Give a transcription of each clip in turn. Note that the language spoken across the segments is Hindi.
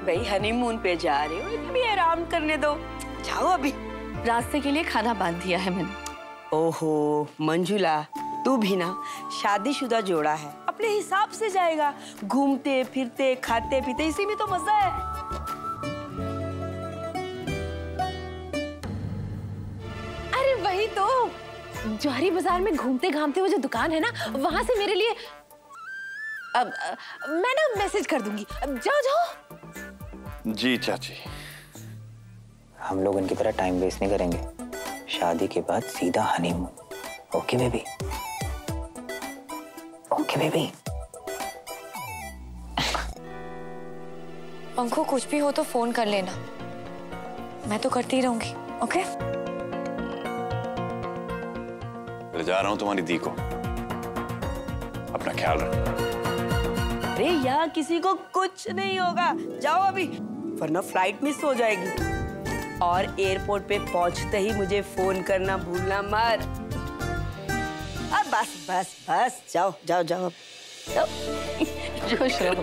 भाई हनीमून पे जा रहे हो, इतना भी आराम करने दो, जाओ अभी। रास्ते के लिए खाना बांध दिया है मैंने। ओहो मंजुला, तू भी ना शादीशुदा जोड़ा है, अपने हिसाब से जाएगा, घूमते फिरते खाते पीते, इसी में तो मजा है। अरे वही तो, जौहरी बाजार में घूमते घामते वो जो दुकान है ना, वहां से मेरे लिए अब मैं ना मैसेज कर दूंगी। अब जाओ जाओ। जी चाची। हम लोग उनकी तरह टाइम वेस्ट नहीं करेंगे, शादी के बाद सीधा honeymoon. Okay baby, okay baby. Pankhu, कुछ भी हो तो फोन कर लेना, मैं तो करती रहूंगी। ओके? ले जा रहा हूं तुम्हारी दी को, अपना ख्याल रखना। अरे यहाँ किसी को कुछ नहीं होगा, जाओ अभी, वरना फ्लाइट मिस हो जाएगी। और एयरपोर्ट पे पहुंचते ही मुझे फोन करना भूलना मत। अब बस बस बस, जाओ जाओ जाओ, जाओ। जोश रहो।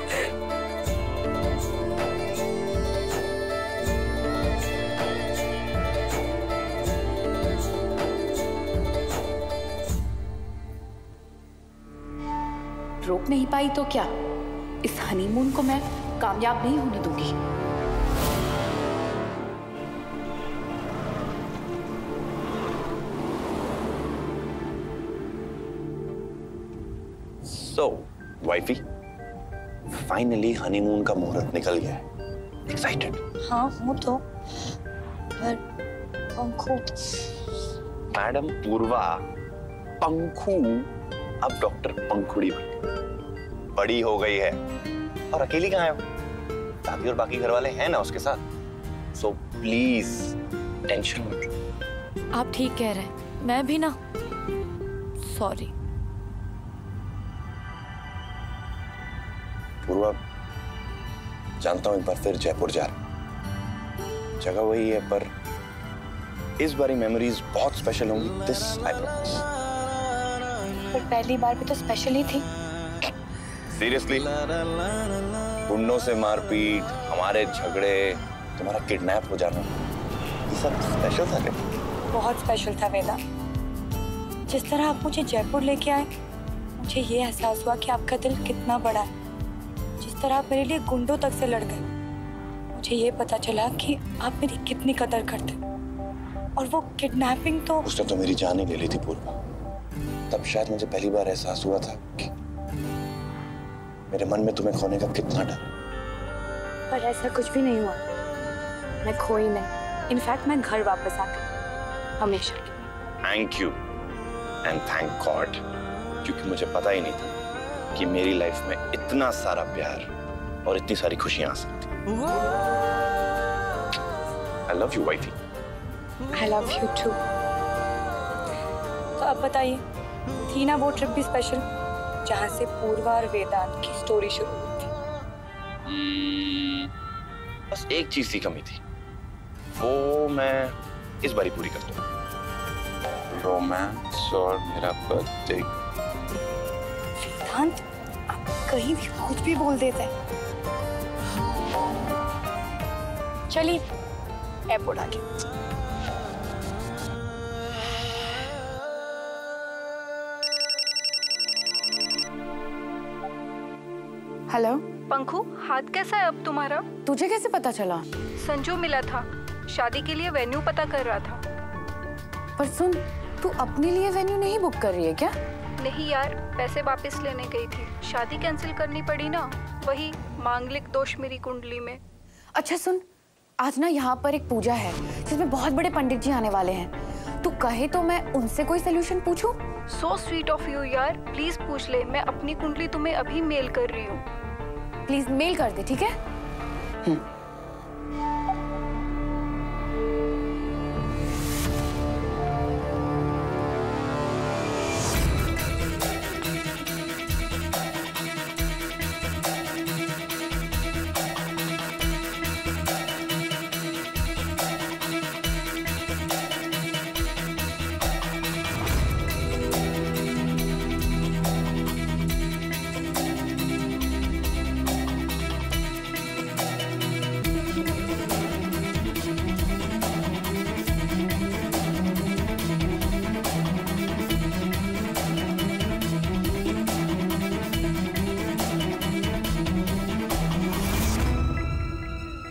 रोक नहीं पाई तो क्या, इस हनीमून को मैं कामयाब नहीं होने दूंगी। So, वाइफी, फाइनली हनीमून का मुहूर्त निकल गया है। एक्साइटेड? हाँ हूँ तो, पर पंखु। मैडम पूर्वा, पंखु अब डॉक्टर पंखुड़ी बड़ी हो गई है, और अकेली कहाँ है वो? दादी और बाकी घर वाले हैं ना उसके साथ। सो प्लीज टेंशन मत लो। आप ठीक कह रहे हैं, मैं भी ना सॉरी। पूर्वा, जानता हूं एक बार फिर जयपुर जा रहा, जगह वही है, पर इस बारी मेमोरीज बहुत स्पेशल होंगी, दिस आई प्रॉमिस। पर पहली बार भी तो स्पेशल ही थी। सीरियसली? गुंडों से मारपीट, हमारे झगड़े, तुम्हारा किडनैप हो जाना, ये सब स्पेशल था क्या? बहुत स्पेशल था वेदा। जिस तरह आप मुझे जयपुर लेके आए, मुझे ये एहसास हुआ कि आपका दिल कितना बड़ा है। जिस तरह आप मेरे लिए गुंडों तक से लड़ गए, मुझे ये पता चला कि आप मेरी कितनी कदर करते। और वो किडनैपिंग तो उसने तो मेरी जान ही ले ली थी पूर्वा। तब शायद मुझे पहली बार एहसास हुआ था कि मेरे मन में तुम्हें खोने का कितना डर। पर ऐसा कुछ भी नहीं हुआ, मैं खोई नहीं। इनफैक्ट मैं घर वापस आ गई, हमेशा। Thank you and thank god, क्योंकि मुझे पता ही नहीं था कि मेरी लाइफ में इतना सारा प्यार और इतनी सारी खुशियां आ सकती। I love you, wifey. I love you too। तो अब बताइए, थी ना वो ट्रिप भी स्पेशल, जहाँ से पूर्वा और वेदांत की स्टोरी शुरू हुई थी? बस एक चीज की कमी थी, वो मैं इस बारी पूरी कर दूंगा। रोमांस और मेरा बर्थडे। वेदांत, आप कहीं भी कुछ भी बोल देते हैं। चलिए एयरपोर्ट आ गए। हेलो पंखु, हाथ कैसा है अब तुम्हारा? तुझे कैसे पता चला? संजू मिला था, शादी के लिए वेन्यू पता कर रहा था। पर सुन, तू अपने लिए वेन्यू नहीं बुक कर रही है क्या? नहीं यार, पैसे वापस लेने गई थी, शादी कैंसिल करनी पड़ी ना, वही मांगलिक दोष मेरी कुंडली में। अच्छा सुन, आज ना यहाँ पर एक पूजा है जिसमें बहुत बड़े पंडित जी आने वाले हैं। तू कहे तो मैं उनसे कोई सोल्यूशन पूछूं? सो स्वीट ऑफ यू यार, प्लीज पूछ ले। मैं अपनी कुंडली तुम्हें अभी मेल कर रही हूँ। प्लीज मेल कर दे, ठीक है?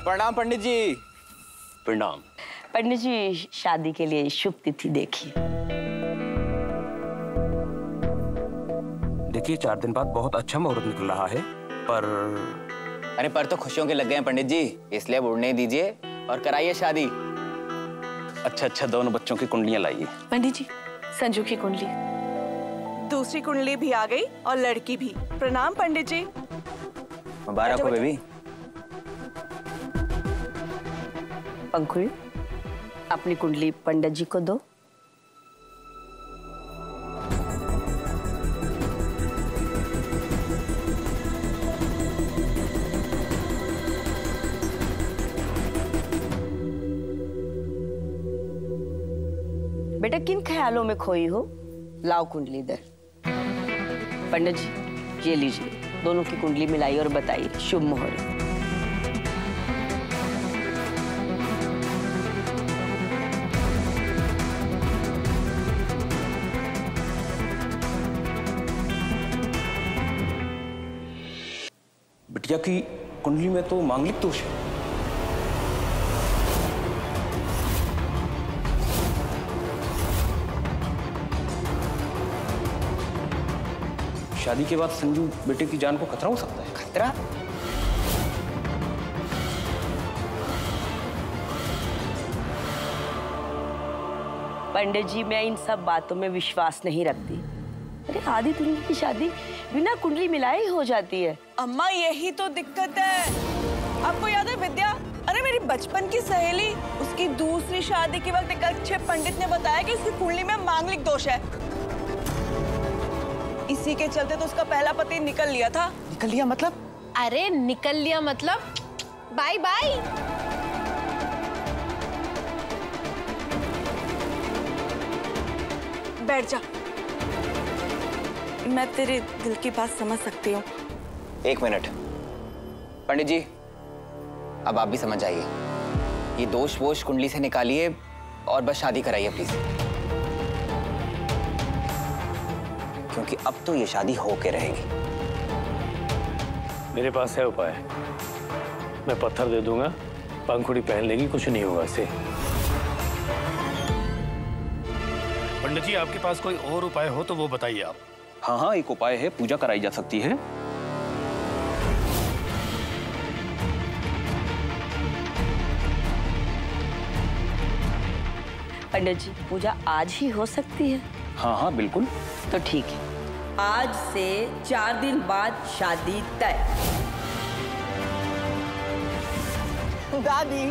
प्रणाम पंडित जी। प्रणाम। पंडित जी, शादी के लिए शुभ तिथि देखिए। देखिए 4 दिन बाद बहुत अच्छा मुहूर्त निकल रहा है, पर अरे पर तो खुशियों के लग गए हैं पंडित जी, इसलिए अब उड़ने दीजिए और कराइए शादी। अच्छा दोनों बच्चों की कुंडलियां लाइए। पंडित जी, संजू की कुंडली। दूसरी कुंडली भी आ गई और लड़की भी। प्रणाम पंडित जी। मुबारक हो बेबी। पंखुड़ी, अपनी कुंडली पंडित जी को दो। बेटा, किन ख्यालों में खोई हो? लाओ कुंडली इधर। पंडित जी, ये लीजिए, दोनों की कुंडली मिलाई और बताइए शुभ मुहूर्त। बिटिया की कुंडली में तो मांगलिक दोष है। शादी के बाद संजू बेटे की जान को खतरा हो सकता है। खतरा? पंडित जी, मैं इन सब बातों में विश्वास नहीं रखती। अरे आधी दुनिया की शादी बिना कुंडली मिलाए ही हो जाती है। अम्मा, यही तो दिक्कत है। आपको याद है विद्या? अरे मेरी बचपन की सहेली, उसकी दूसरी शादी के वक्त एक अच्छे पंडित ने बताया कि उसकी कुंडली में मांगलिक दोष है। इसी के चलते तो उसका पहला पति निकल लिया था। निकल लिया मतलब? अरे निकल लिया मतलब बाय बाय। बैठ जा। मैं तेरे दिल की बात समझ सकती हूँ। 1 मिनट पंडित जी, अब आप भी समझ आइए। ये दोष वोष कुंडली से निकालिए और बस शादी कराइए प्लीज, क्योंकि अब तो ये शादी होके रहेगी। मेरे पास है उपाय। मैं पत्थर दे दूंगा, पंखुड़ी पहन लेगी, कुछ नहीं होगा इसे। पंडित जी, आपके पास कोई और उपाय हो तो वो बताइए आप। हाँ, एक उपाय है, पूजा कराई जा सकती है। पंडित जी, पूजा आज ही हो सकती है? हाँ बिल्कुल। तो ठीक है, आज से 4 दिन बाद शादी तय। दादी,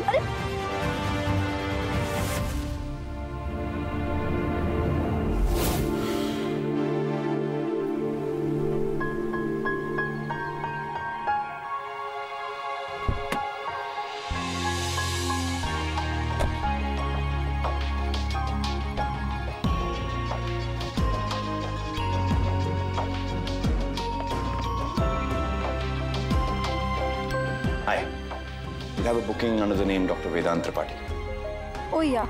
Hi. We have a booking under the name Dr. Vedant Tripathi. Oh yeah.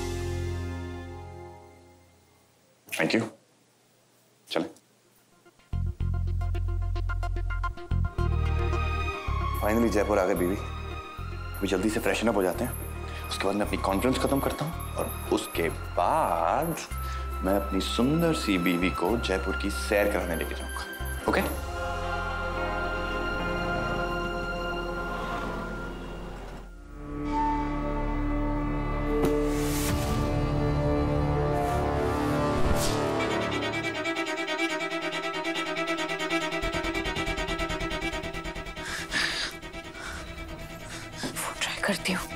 Thank you. चलें। फाइनली जयपुर आ गए बीवी। अभी जल्दी से फ्रेशन अप हो जाते हैं, उसके बाद मैं अपनी कॉन्फ्रेंस खत्म करता हूँ और उसके बाद मैं अपनी सुंदर सी बीवी को जयपुर की सैर कराने लेके जाऊंगा। ओके? करती हूँ।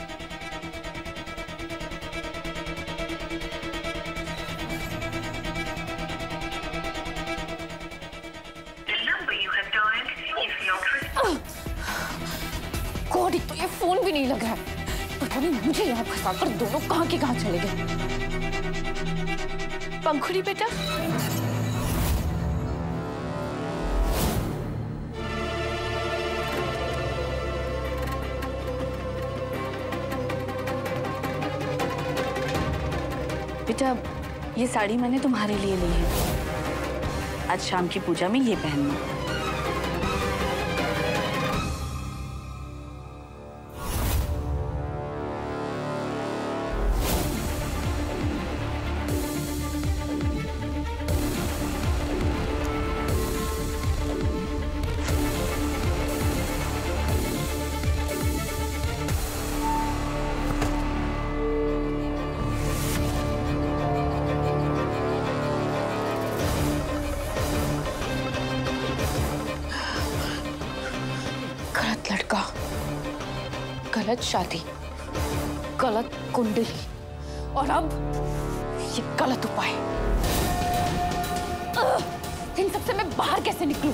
गॉड, एक तो ये फोन भी नहीं लग रहा है। पता नहीं मुझे यहाँ फंसाकर दोनों कहाँ के कहाँ चले गए। पंखुड़ी बेटा, बेटा, ये साड़ी मैंने तुम्हारे लिए ली है। आज शाम की पूजा में ये पहनना। गलत शादी, गलत कुंडली और अब ये गलत उपाय। इन सबसे मैं बाहर कैसे निकलूं?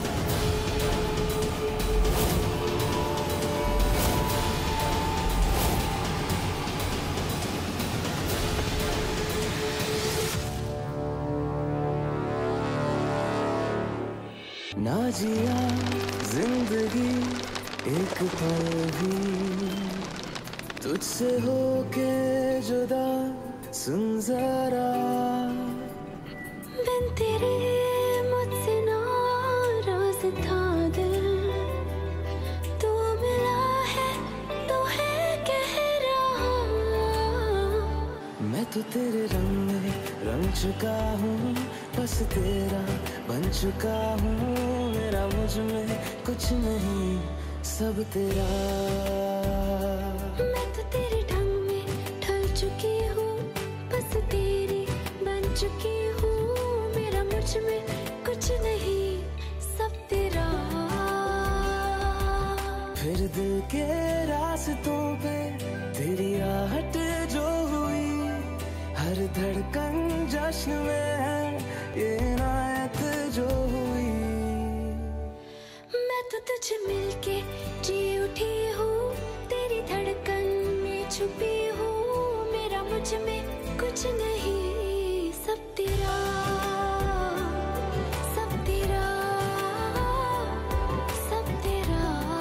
ना जिया जिंदगी एक पल भी तुझसे होके जुदा, सुन जरा बिन तेरे मुझसे नाराज था दिल, तू मिला है तो है कह रहा। मैं तो तेरे रंग में रंग चुका हूँ, बस तेरा बन चुका हूँ। मेरा मुझ में कुछ नहीं, सब तेरा। मैं तो तेरे ढंग में ढल चुकी हूँ, बस तेरी बन चुकी हूँ। मेरा मुझ में कुछ नहीं, सब तेरा। फिर दिल के रास्तों पे तेरी आहट जो हुई, हर धड़कन जश्न में है ये इनायत जो हुई। मैं तो तुझे मिलके जी उठी हूँ, तेरी धड़कन में छुपी हूँ। मेरा मुझ में कुछ नहीं, सब तेरा, सब तेरा, सब तेरा।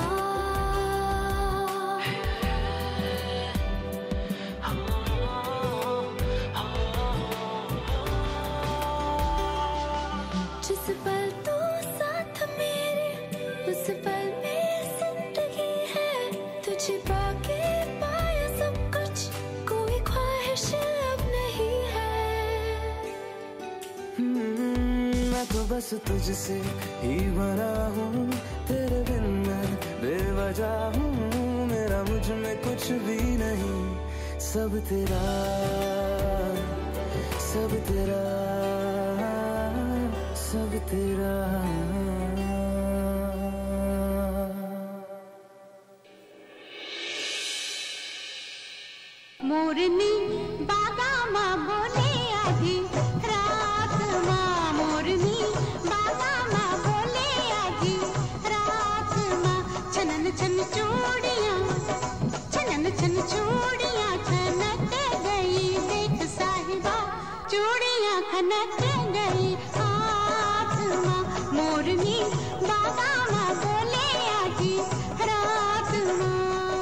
जिस पल तू साथ मेरे, उस पल में जिंदगी है। तुझे पाके पाया सब कुछ, कोई ख्वाहिश अब नहीं है। मैं तो बस तुझसे ही बना हूँ, तेरे बिन मैं बेवजह हूँ। मेरा मुझ में कुछ भी नहीं, सब तेरा, सब तेरा, सब तेरा। मोरनी बागामा बोले आधी रात माँ, मोरनी बागामा बोले आधी रात माँ। छनन छन चूड़ियाँ, छनन छन चूड़ियाँ छनक गई। देख साहिबा चूड़ियाँ खनक गई हाथ माँ। मोरनी बागामा बोले आधी रात माँ।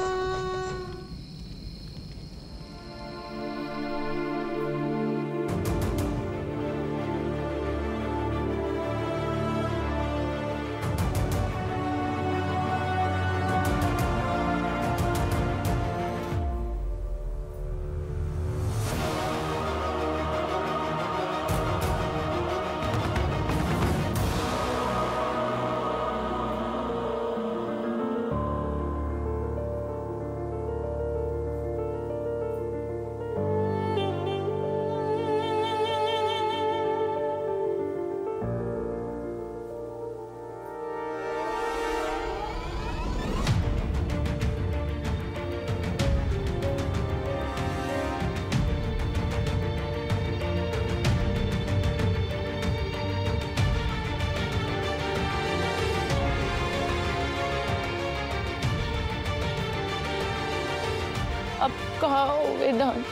अब कहाँ हो वेदांत?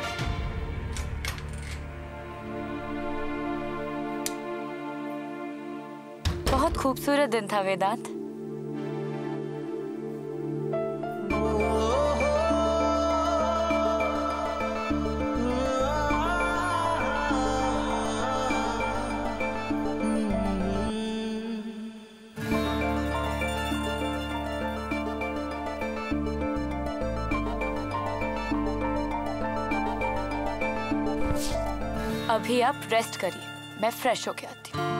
बहुत खूबसूरत दिन था वेदांत। अभी आप रेस्ट करिए, मैं फ्रेश होके आती हूँ।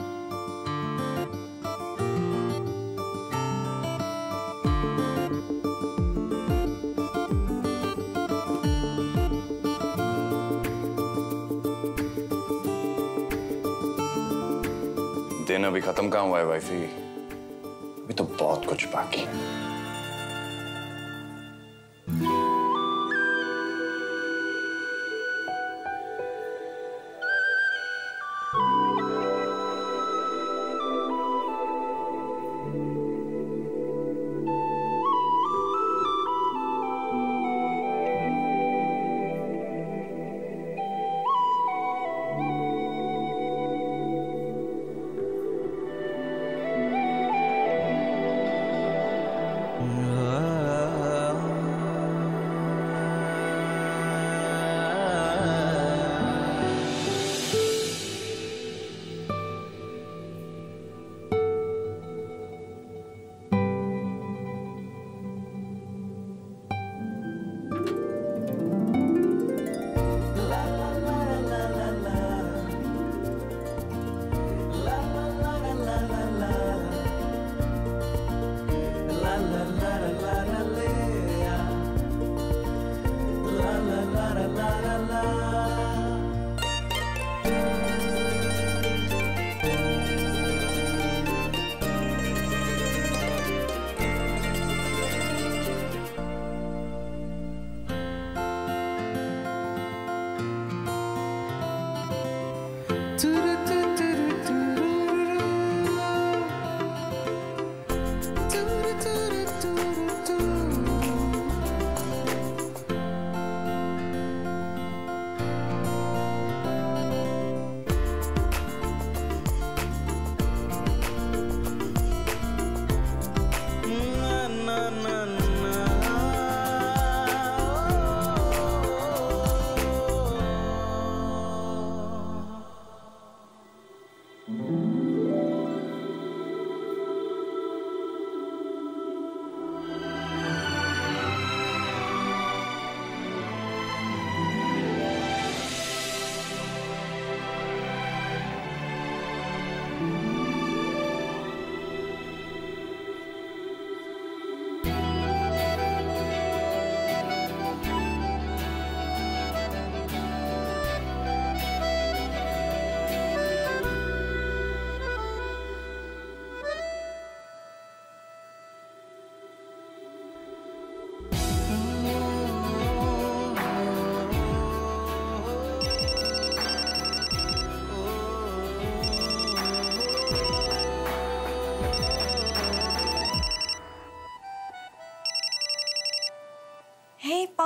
दिन अभी खत्म कहाँ हुआ है वाइफी? अभी तो बहुत कुछ बाकी है।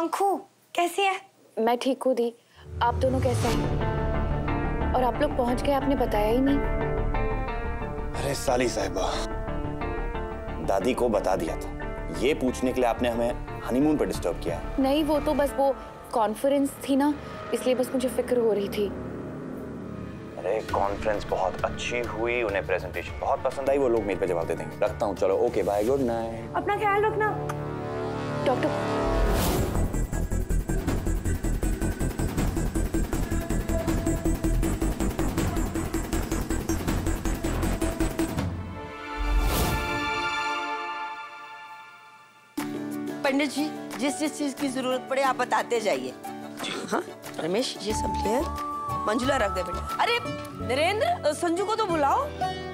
पंखू कैसी है? मैं ठीक हूँ दी, आप दोनों कैसे हैं? और आप लोग पहुंच गए, आपने बताया ही नहीं। अरे साली साहिबा, दादी को बता दिया था। ये पूछने के लिए आपने हमें हनीमून पर डिस्टर्ब किया है। नहीं, वो तो बस वो कॉन्फ्रेंस थी ना, इसलिए बस मुझे फिक्र हो रही थी। अरे कॉन्फ्रेंस बहुत अच्छी हुई, उन्हें प्रेजेंटेशन बहुत पसंद आई, वो लोग मेल पे जवाब दे देंगे। रखता हूँ, चलो ओके बाय, गुड नाइट। अपना ख्याल रखना डॉक्टर। पंडित जी, जिस जिस चीज की जरूरत पड़े आप बताते जाइए। हाँ रमेश, ये सब ले मंजुला रख दे बेटा। अरे नरेंद्र, संजू को तो बुलाओ।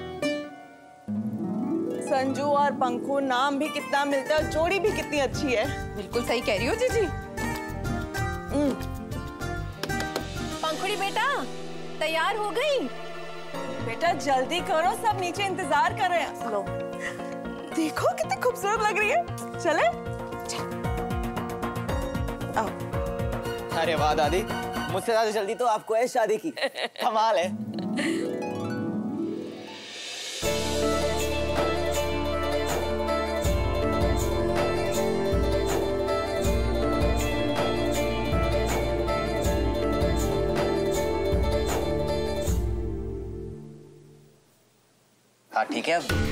संजू और पंखू नाम भी कितना मिलता है, जोड़ी भी कितनी अच्छी है। बिल्कुल सही कह रही हो जीजी। पंखुड़ी बेटा तैयार हो गई? बेटा जल्दी करो, सब नीचे इंतजार कर रहे हैं। लो देखो कितनी खूबसूरत लग रही है। चले आओ। अरे वाह दादी, मुझसे ज्यादा जल्दी तो आपको है शादी की। कमाल है। हाँ ठीक है, अब